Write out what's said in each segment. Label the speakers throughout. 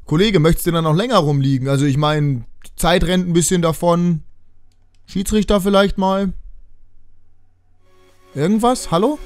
Speaker 1: Kollege, möchtest du dann noch länger rumliegen? Also ich meine, Zeit rennt ein bisschen davon. Schiedsrichter vielleicht mal? Irgendwas? Hallo?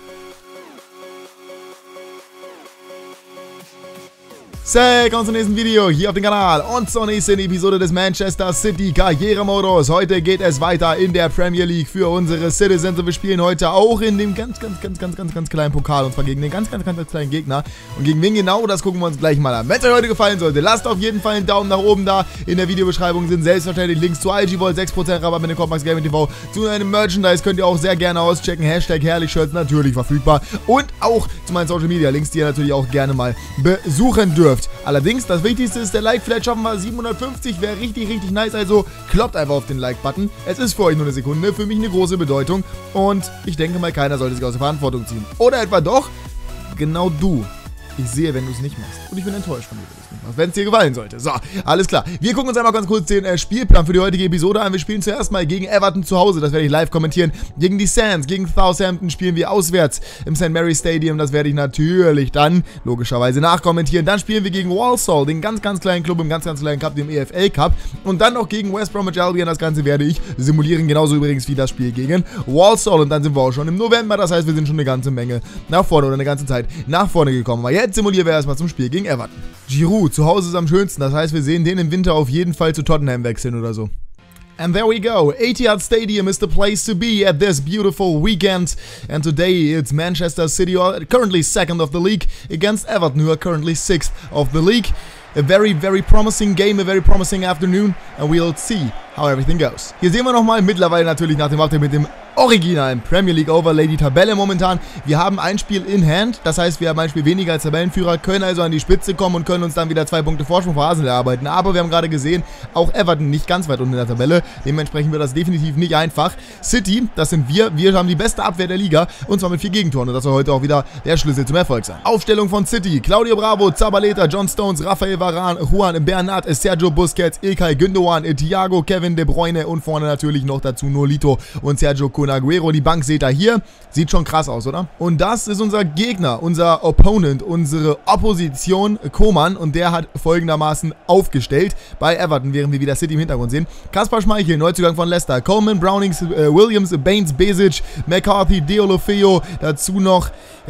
Speaker 1: Willkommen zum nächsten Video hier auf dem Kanal und zur nächsten Episode des Manchester City Karrieremodus. Heute geht es weiter in der Premier League für unsere Citizens und wir spielen heute auch in dem ganz kleinen Pokal und zwar gegen den ganz kleinen Gegner. Und gegen wen genau, das gucken wir uns gleich mal an. Wenn es euch heute gefallen sollte, lasst auf jeden Fall einen Daumen nach oben da. In der Videobeschreibung sind selbstverständlich Links zu IG Vault, 6% Rabatt mit dem Code MaxGamingTV. Zu einem Merchandise könnt ihr auch sehr gerne auschecken. Hashtag Herrlich-Shirts natürlich verfügbar. Und auch zu meinen Social Media Links, die ihr natürlich auch gerne mal besuchen dürft. Allerdings, das Wichtigste ist der Like. Vielleicht schaffen wir 750, wäre richtig nice. Also kloppt einfach auf den Like-Button. Es ist für euch nur eine Sekunde, für mich eine große Bedeutung. Und ich denke mal, keiner sollte sich aus der Verantwortung ziehen. Oder etwa doch? Genau du. Ich sehe, wenn du es nicht machst. Und ich bin enttäuscht von dir, wenn du es nicht machst. Wenn es dir gefallen sollte. So, alles klar. Wir gucken uns einmal ganz kurz den Spielplan für die heutige Episode an. Wir spielen zuerst mal gegen Everton zu Hause. Das werde ich live kommentieren. Gegen die Sands, gegen Southampton spielen wir auswärts im St. Mary's Stadium. Das werde ich natürlich dann logischerweise nachkommentieren. Dann spielen wir gegen Walsall, den ganz kleinen Club im ganz kleinen Cup, dem EFL Cup. Und dann noch gegen West Bromwich Albion. Das Ganze werde ich simulieren. Genauso übrigens wie das Spiel gegen Walsall. Und dann sind wir auch schon im November. Das heißt, wir sind schon eine ganze Menge nach vorne oder eine ganze Zeit nach vorne gekommen. Aber jetzt simulieren wir erstmal zum Spiel gegen Everton. Giroud, zu Hause ist am schönsten. Das heißt, wir sehen den im Winter auf jeden Fall zu Tottenham wechseln oder so. And there we go. Etihad Stadium is the place to be at this beautiful weekend. And today it's Manchester City, currently second of the league, against Everton, who are currently sixth of the league. A very promising game, a very promising afternoon. And we'll see how everything goes. Hier sehen wir nochmal, mittlerweile natürlich nach dem Update mit dem originalen Premier League Overlay die Tabelle momentan. Wir haben ein Spiel in Hand, das heißt, wir haben ein Spiel weniger als Tabellenführer, können also an die Spitze kommen und können uns dann wieder 2 Punkte Vorsprung vor Arsenal erarbeiten. Aber wir haben gerade gesehen, auch Everton nicht ganz weit unten in der Tabelle. Dementsprechend wird das definitiv nicht einfach. City, das sind wir. Wir haben die beste Abwehr der Liga und zwar mit 4 Gegentoren. Und das soll heute auch wieder der Schlüssel zum Erfolg sein. Aufstellung von City: Claudio Bravo, Zabaleta, John Stones, Rafael Varane, Juan Bernat, Sergio Busquets, Ilkay Gündoğan, Thiago, Kevin De Bruyne und vorne natürlich noch dazu Nolito und Sergio Kun Aguero. Die Bank seht ihr hier. Sieht schon krass aus, oder? Und das ist unser Gegner, unser Opponent, unsere Opposition, Coman. Und der hat folgendermaßen aufgestellt bei Everton, während wir wieder City im Hintergrund sehen. Kasper Schmeichel, Neuzugang von Leicester. Coleman, Brownings, Williams, Baines, Besic, McCarthy, Deulofeu. Dazu noch,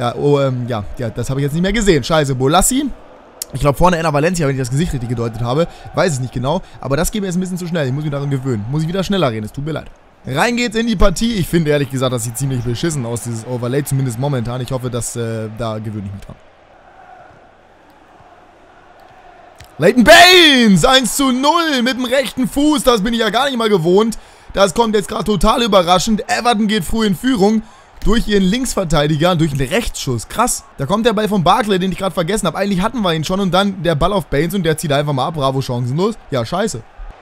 Speaker 1: das habe ich jetzt nicht mehr gesehen. Scheiße, Bolassi. Ich glaube vorne Enner Valencia, wenn ich das Gesicht richtig gedeutet habe. Weiß es nicht genau. Aber das geht mir jetzt ein bisschen zu schnell. Ich muss mich daran gewöhnen. Muss ich wieder schneller reden. Es tut mir leid. Rein geht's in die Partie. Ich finde ehrlich gesagt, das sieht ziemlich beschissen aus, dieses Overlay. Zumindest momentan. Ich hoffe, dass da gewöhne ich mich dran. Leighton Baines! 1:0 mit dem rechten Fuß. Das bin ich ja gar nicht mal gewohnt. Das kommt jetzt gerade total überraschend. Everton geht früh in Führung. Durch ihren Linksverteidiger, durch einen Rechtsschuss. Krass. Da kommt der Ball von Barkley, den ich gerade vergessen habe. Eigentlich hatten wir ihn schon und dann der Ball auf Baines und der zieht einfach mal ab. Bravo, chancenlos. Ja, scheiße.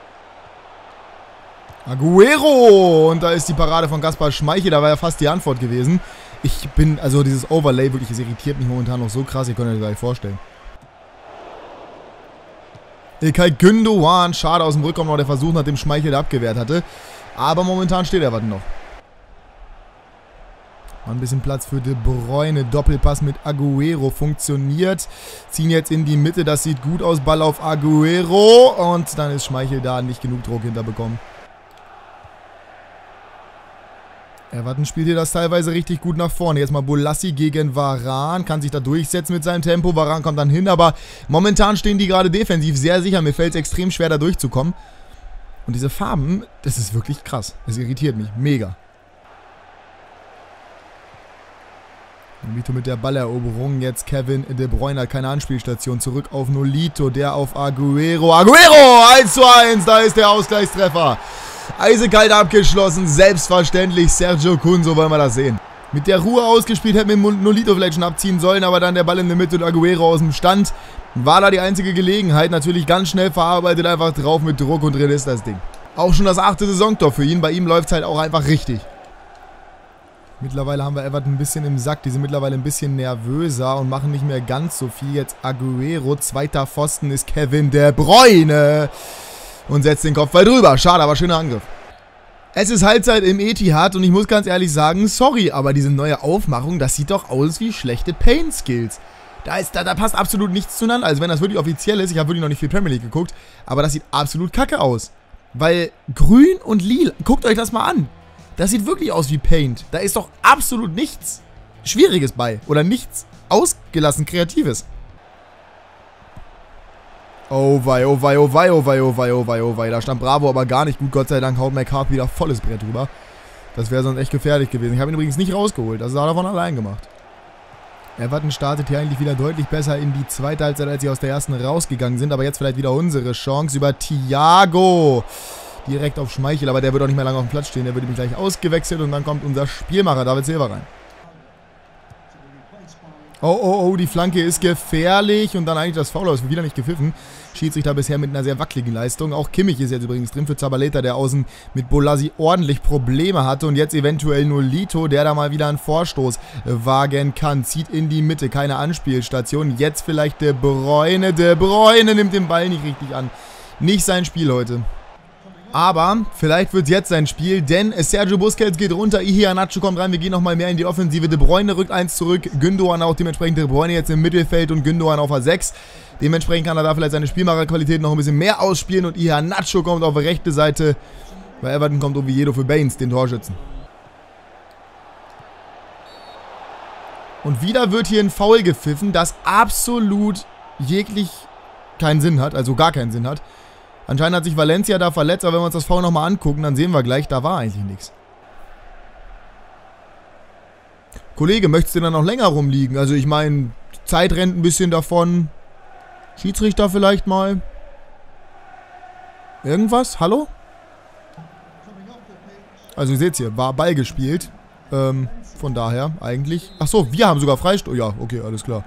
Speaker 1: Aguero! Und da ist die Parade von Kasper Schmeichel. Da war ja fast die Antwort gewesen. Ich bin, also dieses Overlay, wirklich, es irritiert mich momentan noch so krass. Ihr könnt euch das gar nicht vorstellen. Ilkay Gündoğan. Schade aus dem Rückraum noch der Versuch, nachdem Schmeichel da abgewehrt hatte. Aber momentan steht Everton noch. Mal ein bisschen Platz für De Bruyne. Doppelpass mit Aguero funktioniert. Ziehen jetzt in die Mitte. Das sieht gut aus. Ball auf Aguero. Und dann ist Schmeichel da. Nicht genug Druck hinterbekommen. Everton spielt hier das teilweise richtig gut nach vorne. Jetzt mal Bolassi gegen Varane. Kann sich da durchsetzen mit seinem Tempo. Varane kommt dann hin. Aber momentan stehen die gerade defensiv sehr sicher. Mir fällt es extrem schwer, da durchzukommen. Und diese Farben, das ist wirklich krass. Das irritiert mich. Mega. Nolito mit der Balleroberung, jetzt Kevin De Bruyne hat keine Anspielstation, zurück auf Nolito, der auf Aguero, 1:1, da ist der Ausgleichstreffer, eisekalt abgeschlossen, selbstverständlich Sergio Kun, so wollen wir das sehen. Mit der Ruhe ausgespielt, hätten wir Nolito vielleicht schon abziehen sollen, aber dann der Ball in der Mitte und Aguero aus dem Stand, war da die einzige Gelegenheit, natürlich ganz schnell verarbeitet, einfach drauf mit Druck und drin ist das Ding. Auch schon das 8. Saisontor für ihn, bei ihm läuft es halt auch einfach richtig. Mittlerweile haben wir Everton ein bisschen im Sack. Die sind mittlerweile ein bisschen nervöser und machen nicht mehr ganz so viel. Jetzt Aguero. Zweiter Pfosten ist Kevin De Bruyne. Und setzt den Kopfball drüber. Schade, aber schöner Angriff. Es ist Halbzeit im Etihad und ich muss ganz ehrlich sagen, sorry, aber diese neue Aufmachung, das sieht doch aus wie schlechte Paint-Skills. Da passt absolut nichts zueinander. Also wenn das wirklich offiziell ist, ich habe wirklich noch nicht viel Premier League geguckt, aber das sieht absolut kacke aus. Weil grün und lila, guckt euch das mal an. Das sieht wirklich aus wie Paint. Da ist doch absolut nichts Schwieriges bei. Oder nichts ausgelassen Kreatives. Oh wei, oh wei, oh wei, oh wei, oh wei, oh wei, oh wei. Da stand Bravo aber gar nicht gut. Gott sei Dank haut McCarthy wieder volles Brett drüber. Das wäre sonst echt gefährlich gewesen. Ich habe ihn übrigens nicht rausgeholt. Das hat er von allein gemacht. Everton startet hier eigentlich wieder deutlich besser in die zweite Halbzeit, als sie aus der ersten rausgegangen sind. Aber jetzt vielleicht wieder unsere Chance über Thiago. Direkt auf Schmeichel, aber der wird auch nicht mehr lange auf dem Platz stehen. Der wird nämlich gleich ausgewechselt und dann kommt unser Spielmacher David Silva rein. Oh, oh, oh, die Flanke ist gefährlich und dann eigentlich das Foul aus, wieder nicht gepfiffen. Schiedsrichter bisher mit einer sehr wackeligen Leistung. Auch Kimmich ist jetzt übrigens drin für Zabaleta, der außen mit Bolasie ordentlich Probleme hatte. Und jetzt eventuell nur Lito, der da mal wieder einen Vorstoß wagen kann. Zieht in die Mitte, keine Anspielstation. Jetzt vielleicht De Bruyne. De Bruyne nimmt den Ball nicht richtig an. Nicht sein Spiel heute. Aber vielleicht wird es jetzt sein Spiel, denn Sergio Busquets geht runter, Iheanacho kommt rein, wir gehen nochmal mehr in die Offensive. De Bruyne rückt 1 zurück, Gündoğan auch dementsprechend. De Bruyne jetzt im Mittelfeld und Gündoğan auf A6. Dementsprechend kann er da vielleicht seine Spielmacherqualität noch ein bisschen mehr ausspielen und Iheanacho kommt auf die rechte Seite. Bei Everton kommt Oviedo für Baines, den Torschützen. Und wieder wird hier ein Foul gepfiffen, das absolut jeglich keinen Sinn hat, also gar keinen Sinn hat. Anscheinend hat sich Valencia da verletzt, aber wenn wir uns das Foul nochmal angucken, dann sehen wir gleich, da war eigentlich nichts. Kollege, möchtest du dann noch länger rumliegen? Also ich meine, Zeit rennt ein bisschen davon. Schiedsrichter vielleicht mal. Irgendwas? Hallo? Also ihr seht hier, war Ball gespielt. Von daher eigentlich. Achso, wir haben sogar Freistoß. Ja, okay, alles klar.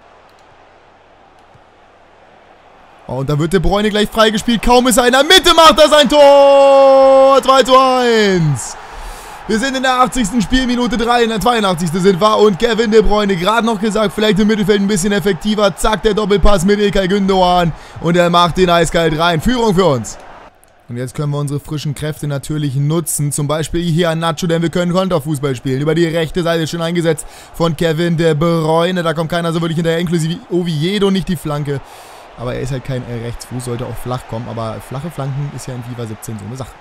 Speaker 1: Oh, und da wird De Bruyne gleich freigespielt. Kaum ist er in der Mitte, macht er sein Tor. 2:1. Wir sind in der 80. Spielminute 3, in der 82. sind wir. Und Kevin De Bruyne, gerade noch gesagt, vielleicht im Mittelfeld ein bisschen effektiver. Zack, der Doppelpass mit Ilkay Gündoğan. Und er macht den eiskalt rein. Führung für uns. Und jetzt können wir unsere frischen Kräfte natürlich nutzen. Zum Beispiel hier an Nacho, denn wir können Konterfußball spielen. Über die rechte Seite schön eingesetzt von Kevin De Bruyne. Da kommt keiner so wirklich hinterher, inklusive Oviedo, nicht die Flanke. Aber er ist halt kein Rechtsfuß, sollte auch flach kommen. Aber flache Flanken ist ja in FIFA 17 so eine Sache.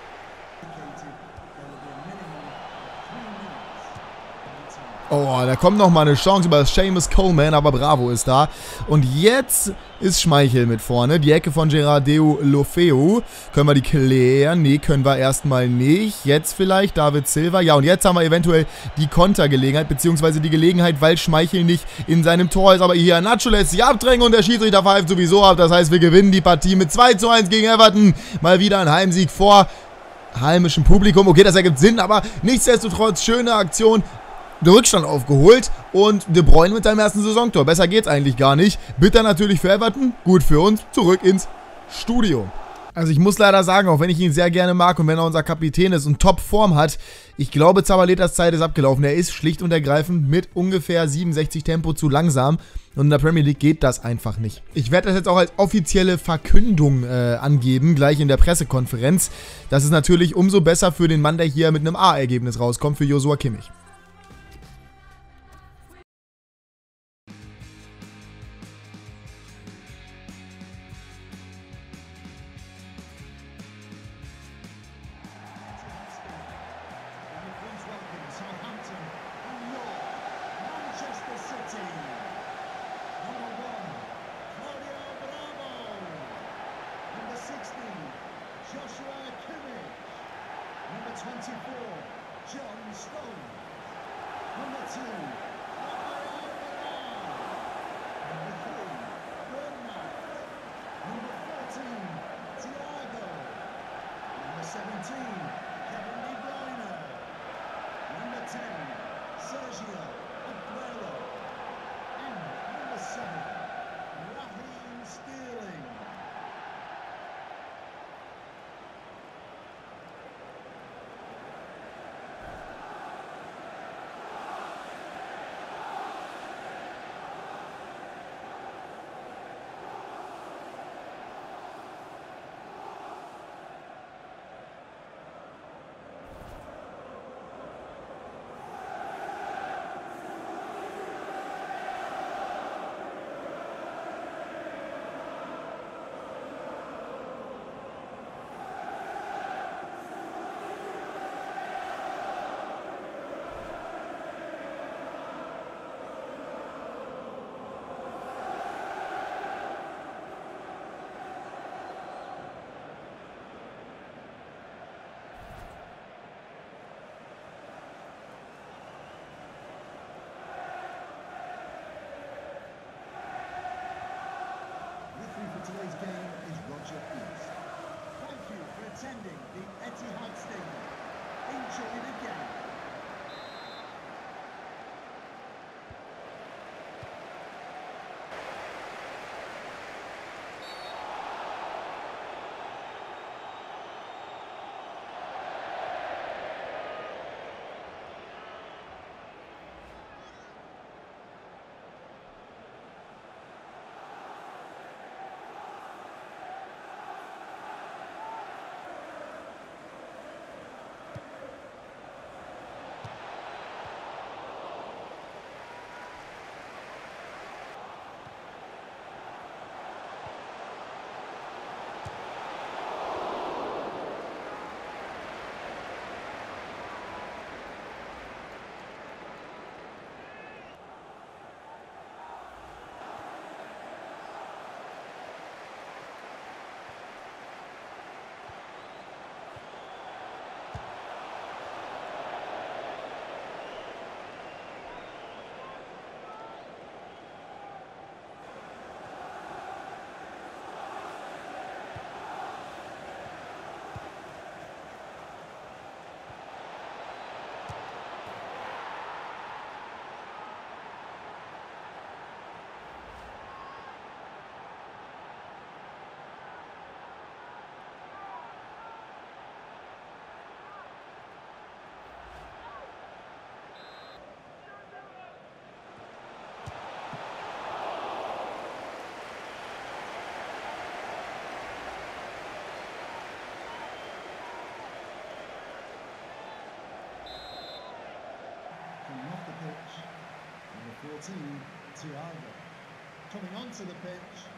Speaker 1: Oh, da kommt nochmal eine Chance über Seamus Coleman, aber Bravo ist da. Und jetzt ist Schmeichel mit vorne. Die Ecke von Gerard Deulofeu. Können wir die klären? Nee, können wir erstmal nicht. Jetzt vielleicht David Silva. Ja, und jetzt haben wir eventuell die Kontergelegenheit, beziehungsweise die Gelegenheit, weil Schmeichel nicht in seinem Tor ist. Aber hier Nacho lässt sich abdrängen und der Schiedsrichter pfeift sowieso ab. Das heißt, wir gewinnen die Partie mit 2:1 gegen Everton. Mal wieder ein Heimsieg vor heimischem Publikum. Okay, das ergibt Sinn, aber nichtsdestotrotz schöne Aktion. Der Rückstand aufgeholt und De Bruyne mit seinem ersten Saisontor. Besser geht's eigentlich gar nicht. Bitter natürlich für Everton, gut für uns. Zurück ins Studio. Also ich muss leider sagen, auch wenn ich ihn sehr gerne mag und wenn er unser Kapitän ist und Top-Form hat, ich glaube, Zabaletas Zeit ist abgelaufen. Er ist schlicht und ergreifend mit ungefähr 67 Tempo zu langsam. Und in der Premier League geht das einfach nicht. Ich werde das jetzt auch als offizielle Verkündung angeben, gleich in der Pressekonferenz. Das ist natürlich umso besser für den Mann, der hier mit einem A-Ergebnis rauskommt, für Joshua Kimmich.
Speaker 2: Joshua Kimmich. Number 24, John Stones. Number 2, Rafael Varane. Number 3, Bernat. Number 14, Thiago. Number 17, Kevin De Bruyne. Number 10, Sergio Aguero. And number 7, Raheem Sterling. try it again. Coming off the pitch, number 14, Thiago. Coming onto the pitch,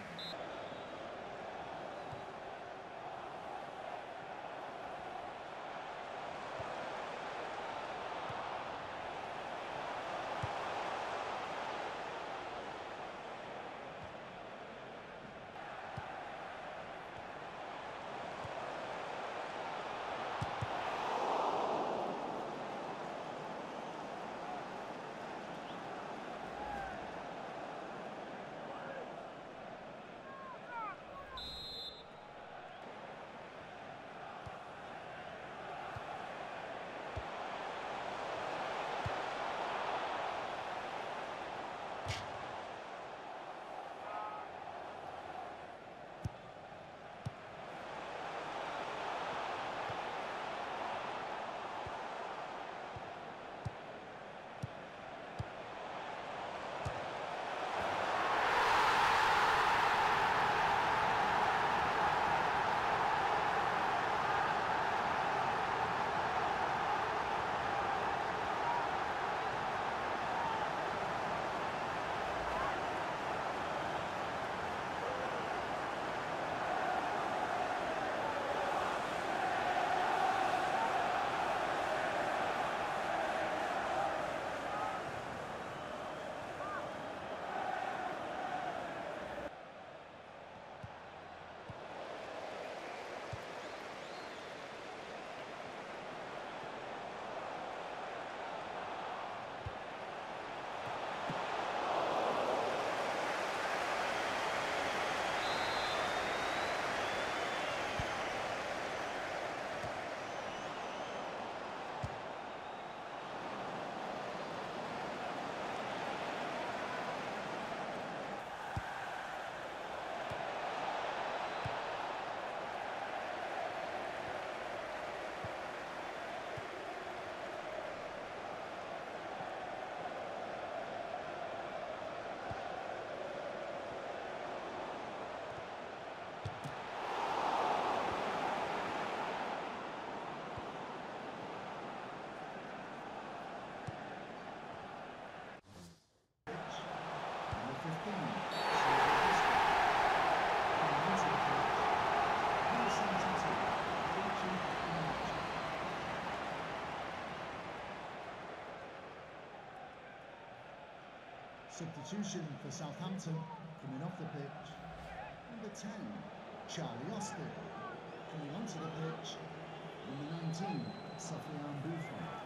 Speaker 2: substitution for Southampton, coming off the pitch, number 10, Charlie Austin. Coming onto the pitch, number 19, Sofiane Buffon.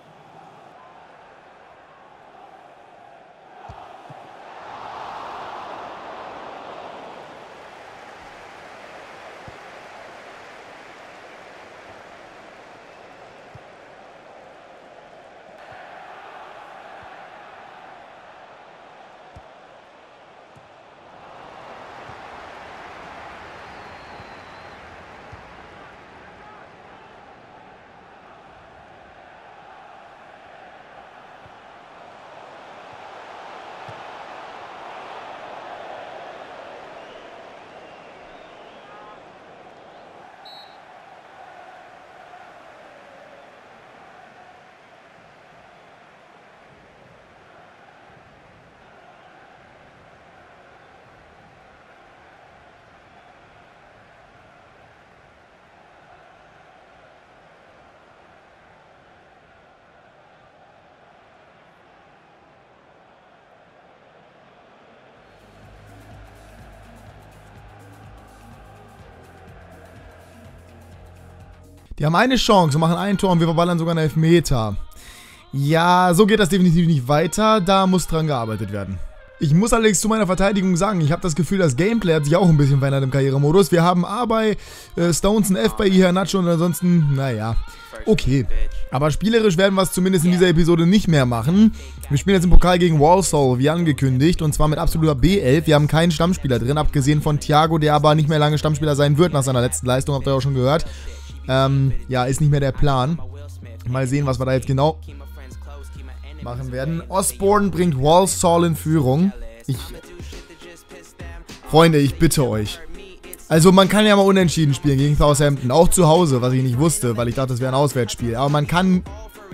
Speaker 1: Die haben eine Chance und machen ein Tor und wir verballern sogar einen Elfmeter. Ja, so geht das definitiv nicht weiter. Da muss dran gearbeitet werden. Ich muss allerdings zu meiner Verteidigung sagen, ich habe das Gefühl, das Gameplay hat sich auch ein bisschen verändert im Karrieremodus. Wir haben A bei Stones ein F bei Iheanacho und ansonsten, naja, okay. Aber spielerisch werden wir es zumindest in dieser Episode nicht mehr machen. Wir spielen jetzt im Pokal gegen Walsall, wie angekündigt, und zwar mit absoluter B11. Wir haben keinen Stammspieler drin, abgesehen von Thiago, der aber nicht mehr lange Stammspieler sein wird nach seiner letzten Leistung, habt ihr auch schon gehört. Ja, ist nicht mehr der Plan. Mal sehen, was wir da jetzt genau machen werden. Osborne bringt Walsall in Führung. Freunde, ich bitte euch. Also man kann ja mal unentschieden spielen gegen Southampton. Auch zu Hause, was ich nicht wusste, weil ich dachte, das wäre ein Auswärtsspiel. Aber man kann...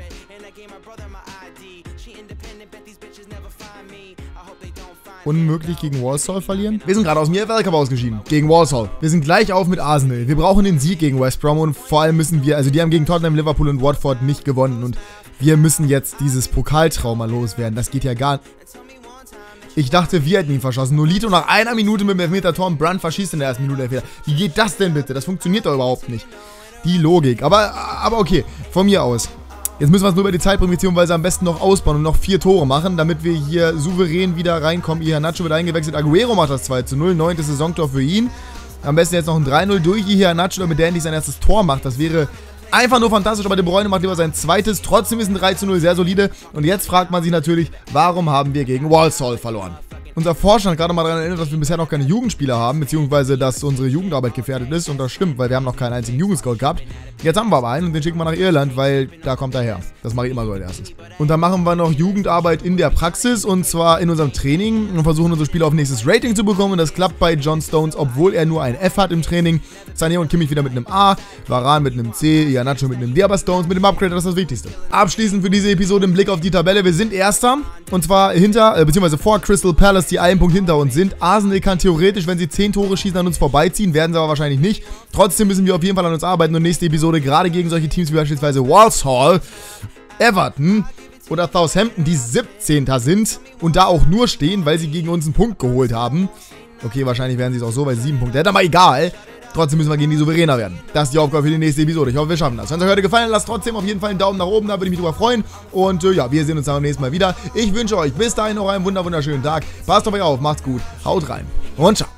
Speaker 1: unmöglich gegen Walsall verlieren. Wir sind gerade aus dem EFL Cup ausgeschieden. Gegen Walsall. Wir sind gleich auf mit Arsenal. Wir brauchen den Sieg gegen West Brom und vor allem müssen wir... Also die haben gegen Tottenham, Liverpool und Watford nicht gewonnen und wir müssen jetzt dieses Pokaltrauma loswerden. Das geht ja gar nicht. Ich dachte, wir hätten ihn verschossen. Nolito nach einer Minute mit dem Elfmeter-Tor und Brandt verschießt in der ersten Minute Elfmeter. Wie geht das denn bitte? Das funktioniert doch überhaupt nicht. Die Logik. Aber okay, von mir aus. Jetzt müssen wir es nur über die Zeit bringen, beziehungsweise am besten noch ausbauen und noch 4 Tore machen, damit wir hier souverän wieder reinkommen. Iheanacho wird eingewechselt. Aguero macht das 2:0. 9. Saisontor für ihn. Am besten jetzt noch ein 3:0 durch Iheanacho, damit der endlich sein erstes Tor macht. Das wäre... einfach nur fantastisch, aber De Bruyne macht lieber sein zweites. Trotzdem ist ein 3:0 sehr solide. Und jetzt fragt man sich natürlich, warum haben wir gegen Walsall verloren? Unser Vorstand hat gerade mal daran erinnert, dass wir bisher noch keine Jugendspieler haben, beziehungsweise dass unsere Jugendarbeit gefährdet ist. Und das stimmt, weil wir haben noch keinen einzigen Jugendscout gehabt. Jetzt haben wir aber einen und den schicken wir nach Irland, weil da kommt er her. Das mache ich immer so als erstes. Und dann machen wir noch Jugendarbeit in der Praxis und zwar in unserem Training und versuchen unsere Spieler auf nächstes Rating zu bekommen. Und das klappt bei John Stones, obwohl er nur ein F hat im Training. Sané und Kimmich wieder mit einem A, Varane mit einem C, Iheanacho mit einem D, aber Stones mit dem Upgrade, das ist das Wichtigste. Abschließend für diese Episode ein Blick auf die Tabelle. Wir sind Erster und zwar hinter, beziehungsweise vor Crystal Palace, die einen Punkt hinter uns sind. Arsenal kann theoretisch, wenn sie 10 Tore schießen, an uns vorbeiziehen, werden sie aber wahrscheinlich nicht. Trotzdem müssen wir auf jeden Fall an uns arbeiten und nächste Episode gerade gegen solche Teams wie beispielsweise Walsall, Everton oder Southampton, die 17. sind und da auch nur stehen, weil sie gegen uns einen Punkt geholt haben. Okay, wahrscheinlich werden sie es auch so, weil sie 7 Punkte hätten, aber egal. Trotzdem müssen wir gegen die souveräner werden. Das ist die Aufgabe für die nächste Episode. Ich hoffe, wir schaffen das. Wenn es euch heute gefallen hat, lasst trotzdem auf jeden Fall einen Daumen nach oben, da würde ich mich drüber freuen. Und ja, wir sehen uns dann beim nächsten Mal wieder. Ich wünsche euch bis dahin noch einen wunderschönen Tag. Passt auf euch auf, macht's gut, haut rein und ciao.